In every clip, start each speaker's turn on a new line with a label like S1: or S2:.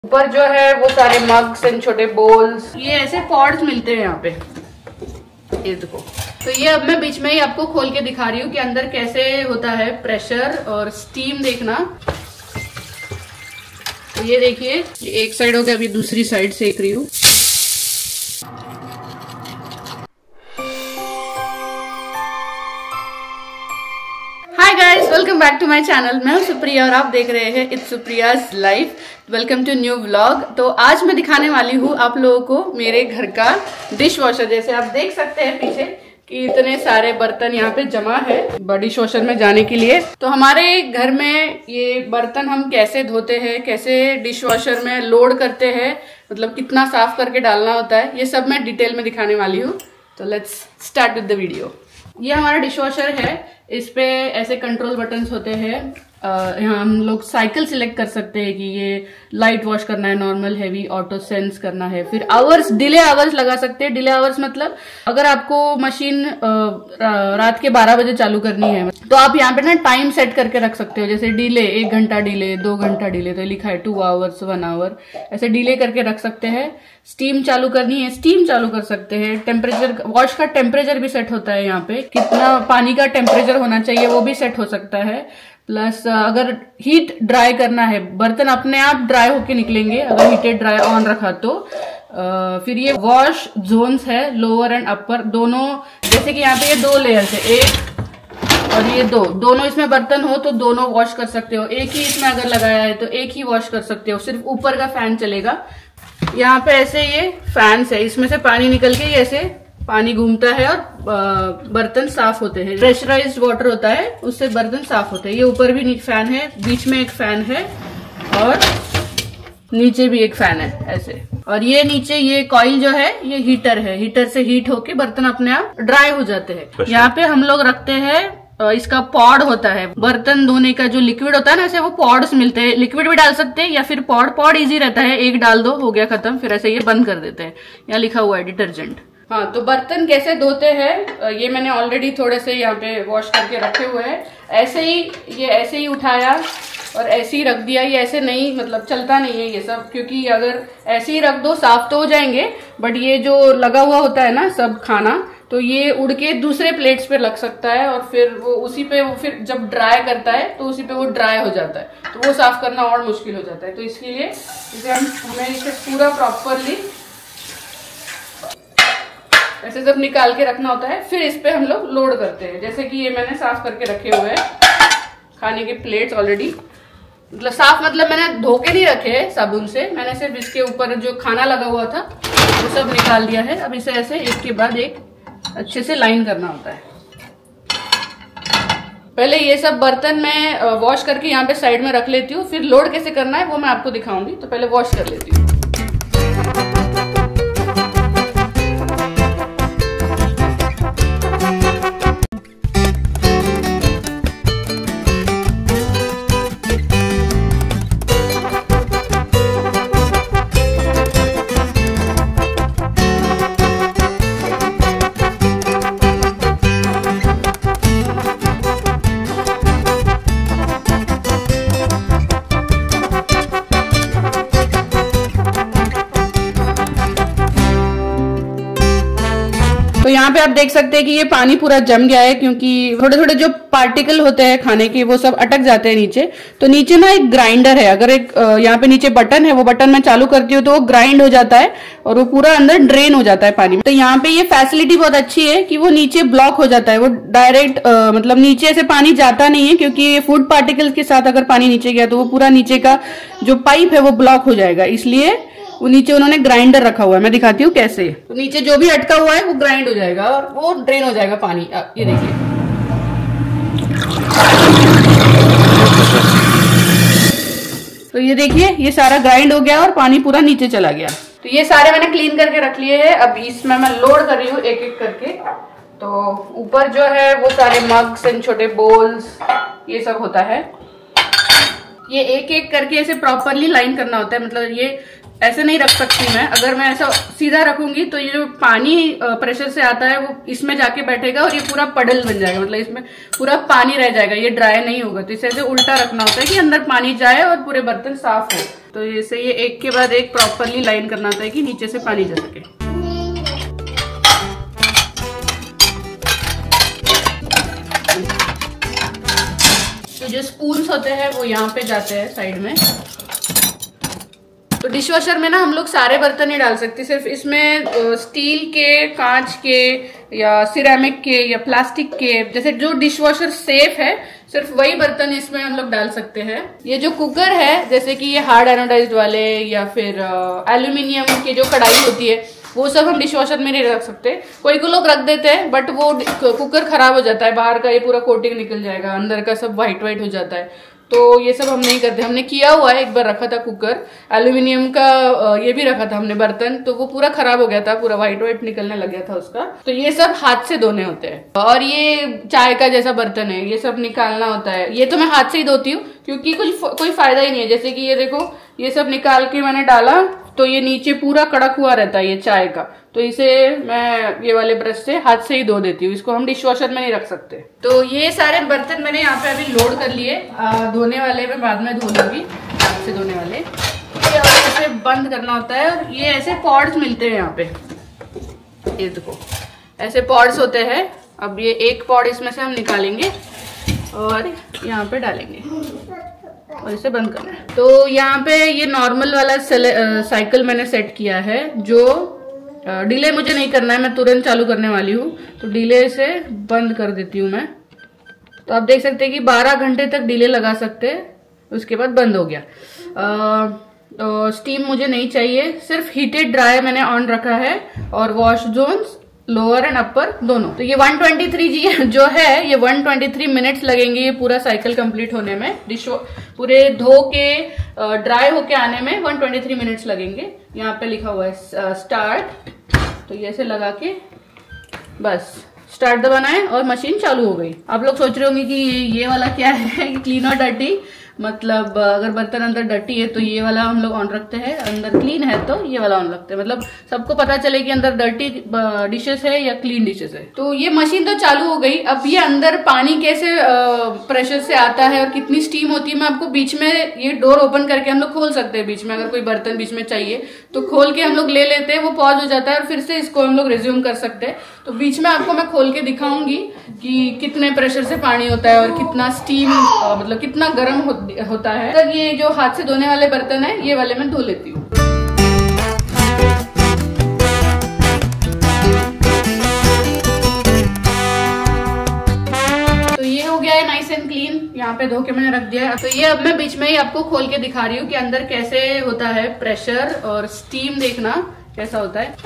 S1: ऊपर जो है वो सारे मग्स एंड छोटे बोल्स, ये ऐसे पॉड्स मिलते हैं यहाँ पे, ये देखो। तो ये अब मैं बीच में ही आपको खोल के दिखा रही हूँ कि अंदर कैसे होता है प्रेशर और स्टीम देखना। तो ये देखिए, ये एक साइड हो गया, अभी दूसरी साइड सेक रही हूँ। Hi guys, welcome back to my channel. मैं हूं सुप्रिया और आप देख रहे हैं it's Supriya's life. Welcome to new vlog. तो आज मैं दिखाने वाली हूँ आप लोगों को मेरे घर का डिश वॉशर। जैसे आप देख सकते हैं पीछे कि इतने सारे बर्तन यहाँ पे जमा है डिश वॉशर में जाने के लिए। तो हमारे घर में ये बर्तन हम कैसे धोते हैं, कैसे डिश वॉशर में लोड करते हैं, मतलब कितना साफ करके डालना होता है, ये सब मैं डिटेल में दिखाने वाली हूँ। तो let's start with the video. ये हमारा डिश वॉशर है। इस पे ऐसे कंट्रोल बटन्स होते हैं। यहाँ हम लोग साइकिल सिलेक्ट कर सकते हैं कि ये लाइट वॉश करना है, नॉर्मल, हेवी, ऑटो, सेंस करना है। फिर आवर्स, डिले आवर्स लगा सकते हैं। डिले आवर्स मतलब अगर आपको मशीन रात के 12 बजे चालू करनी है तो आप यहाँ पे ना टाइम सेट करके रख सकते हो। जैसे डिले 1 घंटा डिले, 2 घंटा डिले, तो लिखा है 2 आवर्स, 1 आवर, ऐसे डिले करके रख सकते हैं। स्टीम चालू करनी है, स्टीम चालू कर सकते हैं। टेम्परेचर, वॉश का टेम्परेचर भी सेट होता है यहाँ पे, कितना पानी का टेम्परेचर होना चाहिए वो भी सेट हो सकता है। प्लस अगर हीट ड्राई करना है, बर्तन अपने आप ड्राई होके निकलेंगे अगर हीटेड ड्राई ऑन रखा तो। फिर ये वॉश जोन्स है, लोअर एंड अपर दोनों। जैसे कि यहाँ पे ये 2 लेयर्स है, एक और ये दोनों इसमें बर्तन हो तो दोनों वॉश कर सकते हो। एक ही इसमें अगर लगाया है तो एक ही वॉश कर सकते हो, सिर्फ ऊपर का फैन चलेगा। यहाँ पे ऐसे ये फैंस है, इसमें से पानी निकल के ऐसे पानी घूमता है और बर्तन साफ होते हैं। प्रेशराइज्ड वाटर होता है, उससे बर्तन साफ होते हैं। ये ऊपर भी फैन है, बीच में एक फैन है और नीचे भी एक फैन है ऐसे। और ये नीचे ये कॉइल जो है ये हीटर है, हीटर से हीट होके बर्तन अपने आप ड्राई हो जाते हैं। यहाँ पे हम लोग रखते हैं, इसका पॉड होता है, बर्तन धोने का जो लिक्विड होता है ना, ऐसे वो पॉड्स मिलते हैं। लिक्विड भी डाल सकते हैं या फिर पॉड इजी रहता है, एक डाल दो हो गया खत्म, फिर ऐसे ये बंद कर देते हैं। यहाँ लिखा हुआ है डिटर्जेंट। हाँ, तो बर्तन कैसे धोते हैं ये मैंने ऑलरेडी थोड़े से यहाँ पे वॉश करके रखे हुए हैं। ऐसे ही ये ऐसे ही उठाया और ऐसे ही रख दिया। ये ऐसे नहीं, मतलब चलता नहीं है ये सब, क्योंकि अगर ऐसे ही रख दो साफ तो हो जाएंगे, बट ये जो लगा हुआ होता है ना सब खाना, तो ये उड़ के दूसरे प्लेट्स पे लग सकता है और फिर वो उसी पे वो फिर जब ड्राई करता है तो उसी पे वो ड्राई हो जाता है, तो वो साफ करना और मुश्किल हो जाता है। तो इसके लिए इसे हमें इसे पूरा प्रॉपरली ऐसे जब निकाल के रखना होता है, फिर इस पे हम लोग लोड करते हैं। जैसे कि ये मैंने साफ करके रखे हुए हैं खाने के प्लेट्स ऑलरेडी, मतलब साफ मतलब मैंने धो के नहीं रखे हैं साबुन से, मैंने सिर्फ इसके ऊपर जो खाना लगा हुआ था वो सब निकाल दिया है। अब इसे ऐसे एक के बाद एक अच्छे से लाइन करना होता है। पहले ये सब बर्तन मैं वॉश करके यहाँ पे साइड में रख लेती हूँ, फिर लोड कैसे करना है वो मैं आपको दिखाऊंगी। तो पहले वॉश कर लेती हूँ। तो यहाँ पे आप देख सकते हैं कि ये पानी पूरा जम गया है, क्योंकि थोड़े थोड़े जो पार्टिकल होते हैं खाने के वो सब अटक जाते हैं नीचे। तो नीचे ना एक ग्राइंडर है, अगर एक यहाँ पे नीचे बटन है, वो बटन मैं चालू करती हूँ तो वो ग्राइंड हो जाता है और वो पूरा अंदर ड्रेन हो जाता है पानी। तो यहाँ पे ये फैसिलिटी बहुत अच्छी है कि वो नीचे ब्लॉक हो जाता है, वो डायरेक्ट मतलब नीचे से पानी जाता नहीं है, क्योंकि फूड पार्टिकल्स के साथ अगर पानी नीचे गया तो वो पूरा नीचे का जो पाइप है वो ब्लॉक हो जाएगा। इसलिए वो नीचे उन्होंने ग्राइंडर रखा हुआ है, मैं दिखाती हूँ कैसे। तो नीचे जो भी अटका हुआ है वो ग्राइंड हो जाएगा और वो ड्रेन हो जाएगा पानी। ये देखिए, तो ये देखिए ये सारा ग्राइंड हो गया और पानी पूरा नीचे चला गया। तो ये सारे मैंने क्लीन करके रख लिए हैं। अब इसमें मैं लोड कर रही हूँ एक एक करके। तो ऊपर जो है वो सारे मग्स एंड छोटे बोल्स ये सब होता है। ये एक एक करके ऐसे प्रॉपरली लाइन करना होता है, मतलब ये ऐसे नहीं रख सकती मैं। अगर मैं ऐसा सीधा रखूंगी तो ये जो पानी प्रेशर से आता है वो इसमें जाके बैठेगा और ये पूरा पडल बन जाएगा, मतलब इसमें पूरा पानी रह जाएगा, ये ड्राई नहीं होगा। तो इसे ऐसे उल्टा रखना होता है कि अंदर पानी जाए और पूरे बर्तन साफ हो। तो जैसे ये एक के बाद एक प्रॉपरली लाइन करना होता है कि नीचे से पानी जा सके। तो जो स्पून्स होते हैं वो यहाँ पे जाते हैं साइड में। तो डिशवॉशर में ना हम लोग सारे बर्तन नहीं डाल सकते, सिर्फ इसमें स्टील के, कांच के या सिरेमिक के या प्लास्टिक के, जैसे जो डिशवॉशर सेफ है सिर्फ वही बर्तन इसमें हम लोग डाल सकते हैं। ये जो कुकर है, जैसे कि ये हार्ड एनोडाइज्ड वाले या फिर एल्यूमिनियम की जो कढ़ाई होती है, वो सब हम डिशवॉशर में नहीं रख सकते। कोई को लोग रख देते हैं बट वो कुकर खराब हो जाता है, बाहर का ये पूरा कोटिंग निकल जाएगा, अंदर का सब व्हाइट व्हाइट हो जाता है। तो ये सब हम नहीं करते। हमने किया हुआ है, एक बार रखा था कुकर, एल्यूमिनियम का ये भी रखा था हमने बर्तन, तो वो पूरा खराब हो गया था, पूरा व्हाइट व्हाइट निकलने लग गया था उसका। तो ये सब हाथ से धोने होते हैं। और ये चाय का जैसा बर्तन है, ये सब निकालना होता है। ये तो मैं हाथ से ही धोती हूँ क्योंकि कोई फायदा ही नहीं है। जैसे कि ये देखो, ये सब निकाल के मैंने डाला तो ये नीचे पूरा कड़क हुआ रहता है ये चाय का, तो इसे मैं ये वाले ब्रश से हाथ से ही धो देती हूँ। इसको हम डिशवॉशर में नहीं रख सकते। तो ये सारे बर्तन मैंने यहाँ पे अभी लोड कर लिए। धोने वाले में बाद में धो लूंगी, हाथ से धोने वाले। ये ऐसे बंद करना होता है और ये ऐसे पॉड्स मिलते हैं यहाँ पे, ये देखो ऐसे पॉड्स होते हैं। अब ये एक पॉड इसमें से हम निकालेंगे और यहाँ पे डालेंगे और इसे बंद करना है। तो यहाँ पे ये नॉर्मल वाला साइकिल मैंने सेट किया है, जो डिले मुझे नहीं करना है, मैं तुरंत चालू करने वाली हूँ। तो डिले से बंद कर देती हूँ मैं। तो आप देख सकते हैं कि 12 घंटे तक डिले लगा सकते हैं, उसके बाद बंद हो गया। तो स्टीम मुझे नहीं चाहिए, सिर्फ हीटेड ड्राई मैंने ऑन रखा है और wash zones lower and upper दोनों। तो ये 123 जो है, ये 123 मिनट्स लगेंगे ये पूरा साइकिल कंप्लीट होने में। पूरे धो के ड्राई होके आने में 123 मिनट्स लगेंगे। यहाँ पे लिखा हुआ है स्टार्ट, तो ये ऐसे लगा के बस स्टार्ट दबाना है और मशीन चालू हो गई। आप लोग सोच रहे होंगे कि ये वाला क्या है, क्लीन और डर्टी, मतलब अगर बर्तन अंदर डर्टी है तो ये वाला हम लोग ऑन रखते हैं, अंदर क्लीन है तो ये वाला ऑन रखते हैं, मतलब सबको पता चले कि अंदर डर्टी डिशेस है या क्लीन डिशेस है। तो ये मशीन तो चालू हो गई। अब ये अंदर पानी कैसे प्रेशर से आता है और कितनी स्टीम होती है, मैं आपको बीच में ये डोर ओपन करके हम लोग खोल सकते हैं बीच में। अगर कोई बर्तन बीच में चाहिए तो खोल के हम लोग ले लेते हैं, वो पॉज हो जाता है और फिर से इसको हम लोग रिज्यूम कर सकते हैं। तो बीच में आपको मैं खोल के दिखाऊंगी कि कितने प्रेशर से पानी होता है और कितना स्टीम मतलब कितना गर्म होता है। तो ये जो हाथ से धोने वाले बर्तन है, ये वाले मैं धो लेती हूँ। तो ये हो गया है नाइस एंड क्लीन, यहाँ पे धो के मैंने रख दिया है। तो ये अब मैं बीच में ही आपको खोल के दिखा रही हूँ कि अंदर कैसे होता है प्रेशर और स्टीम, देखना कैसा होता है।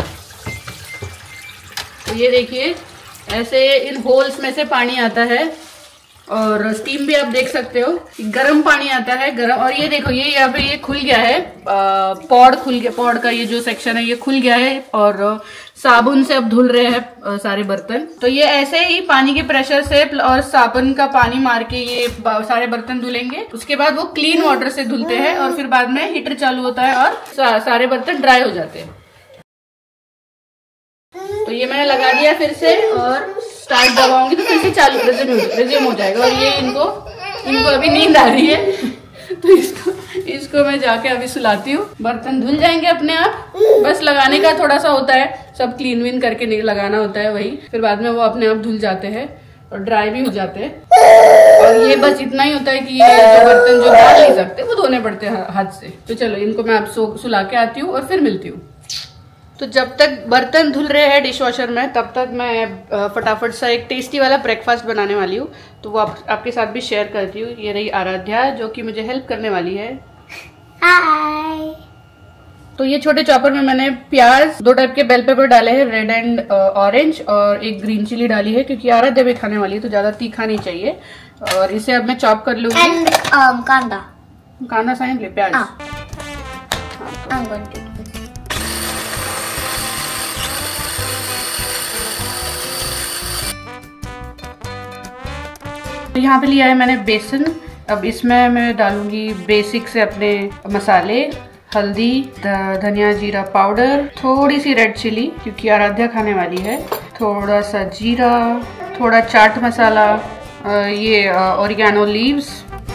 S1: तो ये देखिए ऐसे इन होल्स में से पानी आता है और स्टीम भी आप देख सकते हो, गर्म पानी आता है गर्म। और ये देखो ये यहाँ पे ये खुल गया है, पॉड खुल गया, पॉड का ये जो सेक्शन है ये खुल गया है और साबुन से अब धुल रहे हैं सारे बर्तन। तो ये ऐसे ही पानी के प्रेशर से और साबुन का पानी मार के ये सारे बर्तन धुलेंगे। उसके बाद वो क्लीन वाटर से धुलते हैं और फिर बाद में हीटर चालू होता है और सारे बर्तन ड्राई हो जाते हैं। तो ये मैंने लगा दिया फिर से और स्टार्ट दबाऊंगी तो फिर से चालू रिज्यूम हो जाएगा। और ये इनको अभी नींद आ रही है तो इसको मैं जाके अभी सुलाती हूँ। बर्तन धुल जाएंगे अपने आप, बस लगाने का थोड़ा सा होता है, सब क्लीन विन करके नहीं लगाना होता है वही, फिर बाद में वो अपने आप धुल जाते हैं और ड्राई भी हो जाते हैं। और ये बस इतना ही होता है कि ये जो बर्तन जो डाल नहीं सकते वो धोने पड़ते हैं हाथ से। तो चलो इनको मैं आप सुला के आती हूँ और फिर मिलती हूँ। तो जब तक बर्तन धुल रहे हैं डिशवॉशर में, तब तक मैं फटाफट सा एक टेस्टी वाला ब्रेकफास्ट बनाने वाली हूँ। तो वो आपके साथ भी शेयर करती हूँ। ये रही आराध्या जो कि मुझे हेल्प करने वाली है। हाय। तो ये छोटे चॉपर में मैंने प्याज, 2 टाइप के बेल पेपर डाले हैं, रेड एंड ऑरेंज, और एक ग्रीन चिली डाली है क्योंकि आराध्या भी खाने वाली है तो ज्यादा तीखा नहीं चाहिए। और इसे अब मैं चॉप कर लूंगी।
S2: एंड कांदा
S1: साइन ले प्याज। तो यहाँ पे लिया है मैंने बेसन। अब इसमें मैं डालूंगी बेसिक से अपने मसाले, हल्दी, धनिया जीरा पाउडर, थोड़ी सी रेड चिली क्योंकि आराध्या खाने वाली है, थोड़ा सा जीरा, थोड़ा चाट मसाला, ये ऑरिगेनो लीव्स,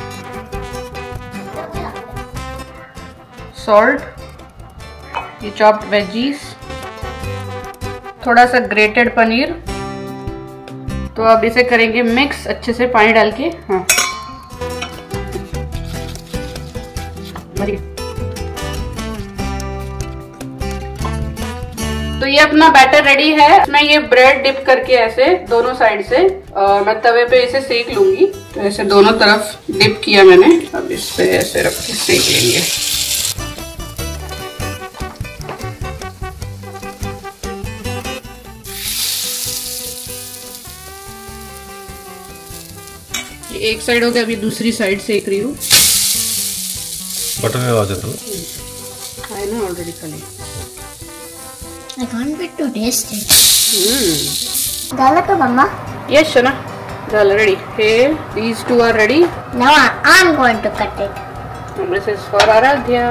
S1: सॉल्ट, ये चॉप्ड वेजीज, थोड़ा सा ग्रेटेड पनीर। तो अब इसे करेंगे मिक्स अच्छे से पानी डाल के। हाँ, तो ये अपना बैटर रेडी है। मैं ये ब्रेड डिप करके ऐसे दोनों साइड से मैं तवे पे इसे सेक लूंगी। तो ऐसे दोनों तरफ डिप किया मैंने, अब इस पे ऐसे रख के सेक लेंगे। ये एक साइड हो गया, अभी दूसरी साइड सेक रही हूँ।
S3: बटर में आ जाता है
S1: ना ऑलरेडी खाली।
S2: I can't wait to taste it. Galaka, Mama.
S1: Yes, Shana. Dal ready. Here, these two are ready.
S2: Now I'm going to cut it.
S1: And this is for Aradhya.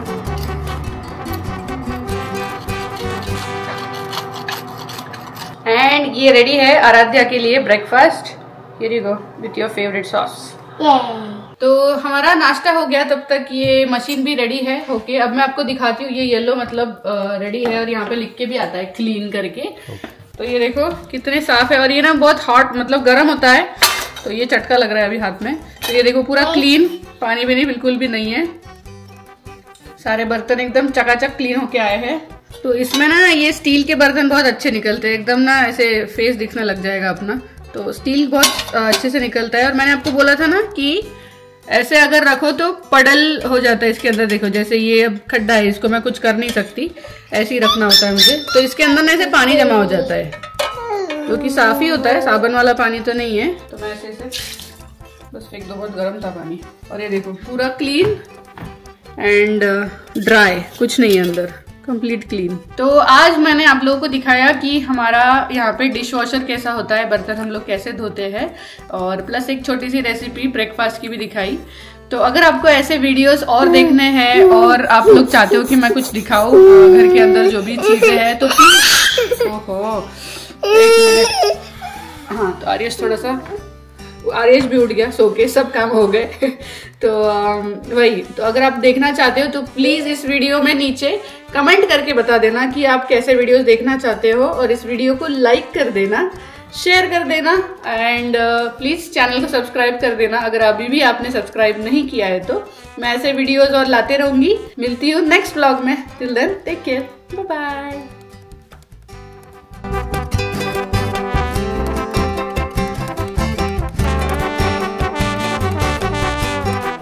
S1: And ये ready है आराध्या के लिए breakfast. Here you go with your favorite sauce.
S2: Yay.
S1: तो हमारा नाश्ता हो गया, तब तक ये मशीन भी रेडी है। ओके, अब मैं आपको दिखाती हूँ। ये येलो मतलब रेडी है और यहाँ पे लिख के भी आता है क्लीन करके। तो ये देखो कितने साफ है, और ये ना बहुत हॉट मतलब गर्म होता है, तो ये चटका लग रहा है अभी हाथ में। तो ये देखो पूरा क्लीन, पानी भी नहीं, बिल्कुल भी नहीं है। सारे बर्तन एकदम चकाचक क्लीन होके आए हैं। तो इसमें ना ये स्टील के बर्तन बहुत अच्छे निकलते हैं, एकदम ना ऐसे फेस दिखने लग जाएगा अपना। तो स्टील बहुत अच्छे से निकलता है। और मैंने आपको बोला था ना कि ऐसे अगर रखो तो पडल हो जाता है इसके अंदर। देखो जैसे ये अब खड्डा है, इसको मैं कुछ कर नहीं सकती, ऐसे ही रखना होता है मुझे। तो इसके अंदर ना ऐसे पानी जमा हो जाता है, क्योंकि साफ ही होता है, साबुन वाला पानी तो नहीं है। तो मैं ऐसे बस फेंक दो, बहुत गर्म था पानी। और ये देखो पूरा क्लीन एंड ड्राई, कुछ नहीं है अंदर, कंप्लीट क्लीन। तो आज मैंने आप लोगों को दिखाया कि हमारा यहाँ पे डिश वॉशर कैसा होता है, बर्तन हम लोग कैसे धोते हैं, और प्लस एक छोटी सी रेसिपी ब्रेकफास्ट की भी दिखाई। तो अगर आपको ऐसे वीडियोस और देखने हैं और आप लोग चाहते हो कि मैं कुछ दिखाऊं घर के अंदर जो भी चीजें हैं, तो प्लीज। ओहो, एक मिनट। हाँ, तो आर्यश थोड़ा सा, आर्यश भी उठ गया सो के, सब काम हो गए। तो वही, तो अगर आप देखना चाहते हो तो प्लीज इस वीडियो में नीचे कमेंट करके बता देना कि आप कैसे वीडियोस देखना चाहते हो, और इस वीडियो को लाइक कर देना, शेयर कर देना, एंड प्लीज चैनल को सब्सक्राइब कर देना अगर अभी भी आपने सब्सक्राइब नहीं किया है। तो मैं ऐसे वीडियोस और लाते रहूंगी। मिलती हूँ नेक्स्ट व्लॉग में। Till then take care, bye bye.